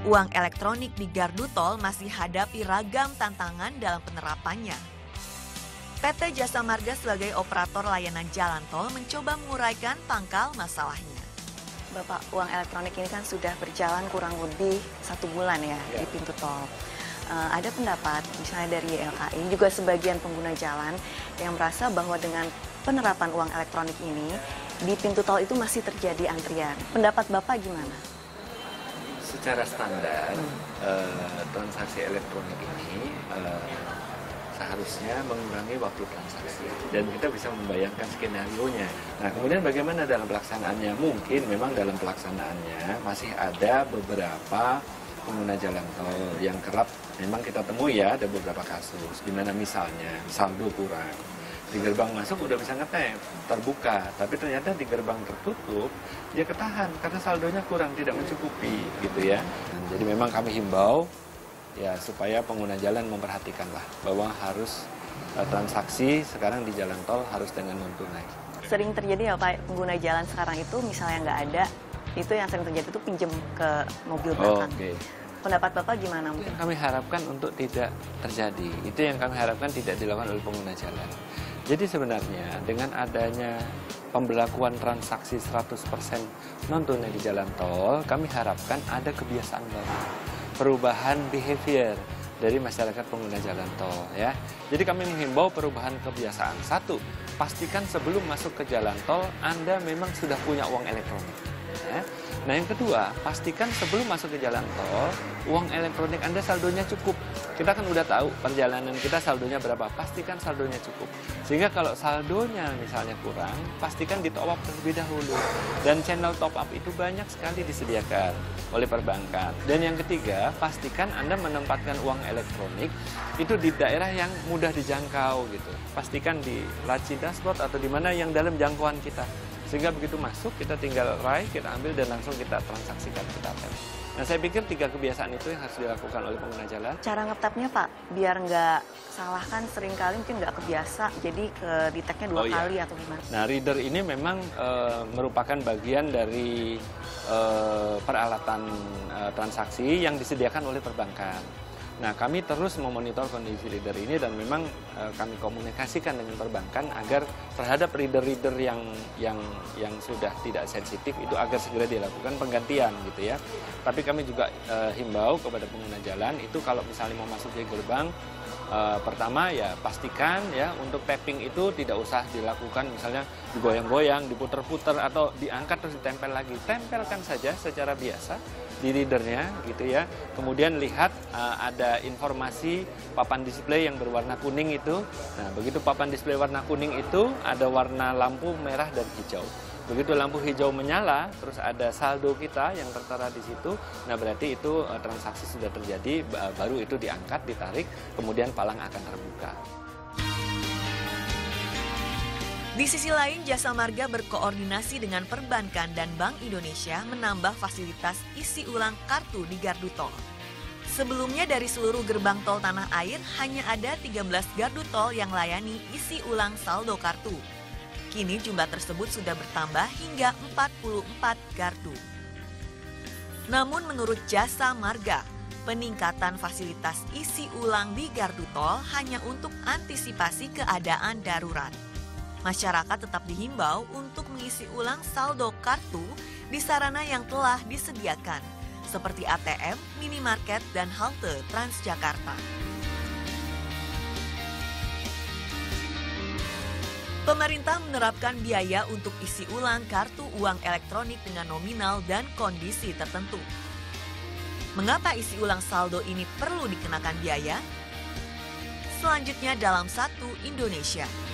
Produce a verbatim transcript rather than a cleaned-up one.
Uang elektronik di gardu tol masih hadapi ragam tantangan dalam penerapannya. P T Jasa Marga sebagai operator layanan jalan tol mencoba menguraikan pangkal masalahnya. Bapak, uang elektronik ini kan sudah berjalan kurang lebih satu bulan ya, ya. di pintu tol. Uh, ada pendapat misalnya dari Y L K I, juga sebagian pengguna jalan yang merasa bahwa dengan penerapan uang elektronik ini, di pintu tol itu masih terjadi antrian. Pendapat Bapak gimana? Secara standar, hmm. uh, transaksi elektronik ini uh, seharusnya mengurangi waktu transaksi. Dan kita bisa membayangkan skenario-nya. Nah, kemudian bagaimana dalam pelaksanaannya? Mungkin memang dalam pelaksanaannya masih ada beberapa pengguna jalan tol yang kerap memang kita temui ya, ada beberapa kasus. Di mana misalnya saldo kurang. Di gerbang masuk udah bisa ngetep, terbuka, tapi ternyata di gerbang tertutup dia ketahan karena saldonya kurang, tidak mencukupi gitu ya. Dan jadi memang kami himbau ya supaya pengguna jalan memperhatikanlah bahwa harus uh, transaksi sekarang di jalan tol harus dengan non tunai. Sering terjadi ya Pak, pengguna jalan sekarang itu misalnya nggak ada, itu yang sering terjadi itu pinjem ke mobil belakang. Oh, okay. Pendapat Bapak gimana? Itu yang kami harapkan untuk tidak terjadi. Itu yang kami harapkan tidak dilakukan oleh pengguna jalan. Jadi sebenarnya dengan adanya pemberlakuan transaksi seratus persen non-tunai di jalan tol, kami harapkan ada kebiasaan baru, perubahan behavior dari masyarakat pengguna jalan tol. Ya. Jadi kami menghimbau perubahan kebiasaan. Satu, pastikan sebelum masuk ke jalan tol, Anda memang sudah punya uang elektronik. Ya. Nah yang kedua, pastikan sebelum masuk ke jalan tol, uang elektronik Anda saldonya cukup. Kita kan udah tahu perjalanan kita saldonya berapa, pastikan saldonya cukup. Sehingga kalau saldonya misalnya kurang, pastikan di top up terlebih dahulu. Dan channel top up itu banyak sekali disediakan oleh perbankan. Dan yang ketiga, pastikan Anda menempatkan uang elektronik itu di daerah yang mudah dijangkau gitu. Pastikan di laci dashboard atau di mana yang dalam jangkauan kita. Sehingga begitu masuk, kita tinggal raih, kita ambil dan langsung kita transaksikan, kita tap. Nah, saya pikir tiga kebiasaan itu yang harus dilakukan oleh pengguna jalan. Cara ngetapnya Pak, biar nggak salah kan seringkali mungkin nggak kebiasa, jadi ke deteknya dua oh, kali iya. atau gimana? Nah, reader ini memang e, merupakan bagian dari e, peralatan e, transaksi yang disediakan oleh perbankan. Nah, kami terus memonitor kondisi reader ini dan memang e, kami komunikasikan dengan perbankan agar terhadap reader-reader yang yang yang sudah tidak sensitif itu agar segera dilakukan penggantian gitu ya. Tapi kami juga e, himbau kepada pengguna jalan itu kalau misalnya mau masuk ke gerbang, e, pertama ya pastikan ya untuk tapping itu tidak usah dilakukan misalnya digoyang-goyang, diputer-puter atau diangkat terus ditempel lagi. Tempelkan saja secara biasa di readernya gitu ya. Kemudian lihat uh, ada informasi papan display yang berwarna kuning itu. Nah, begitu papan display warna kuning itu ada warna lampu merah dan hijau. Begitu lampu hijau menyala, terus ada saldo kita yang tertera di situ. Nah, berarti itu uh, transaksi sudah terjadi, baru itu diangkat, ditarik, kemudian palang akan terbuka. Di sisi lain, Jasa Marga berkoordinasi dengan perbankan dan Bank Indonesia menambah fasilitas isi ulang kartu di gardu tol. Sebelumnya dari seluruh gerbang tol tanah air hanya ada tiga belas gardu tol yang layani isi ulang saldo kartu. Kini jumlah tersebut sudah bertambah hingga empat puluh empat gardu. Namun menurut Jasa Marga, peningkatan fasilitas isi ulang di gardu tol hanya untuk antisipasi keadaan darurat. Masyarakat tetap dihimbau untuk mengisi ulang saldo kartu di sarana yang telah disediakan, seperti A T M, minimarket, dan halte Transjakarta. Pemerintah menerapkan biaya untuk isi ulang kartu uang elektronik dengan nominal dan kondisi tertentu. Mengapa isi ulang saldo ini perlu dikenakan biaya? Selanjutnya dalam Satu Indonesia.